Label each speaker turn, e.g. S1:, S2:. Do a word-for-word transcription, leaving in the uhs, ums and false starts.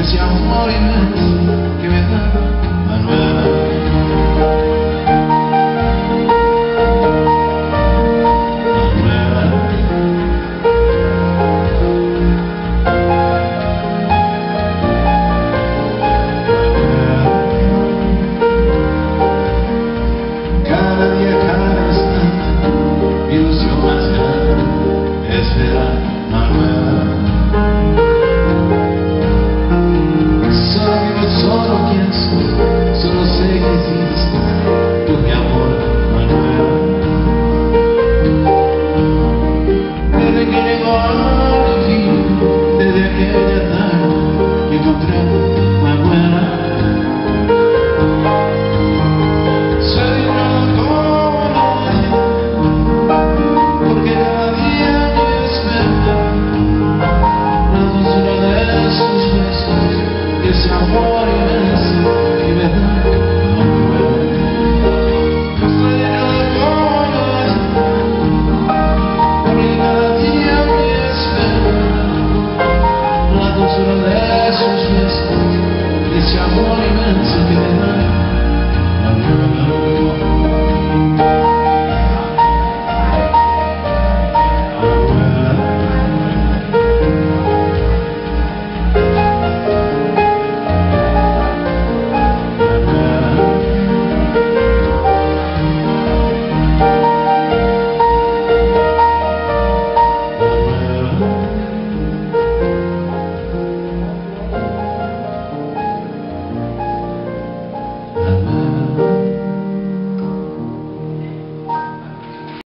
S1: ese amor inmenso que me da Manuela. Ese amor inmenso que me da Manuela. Estoy enamorado, porque cada día me espera la dulzura de sus besos. Ese amor inmenso que me da Manuela.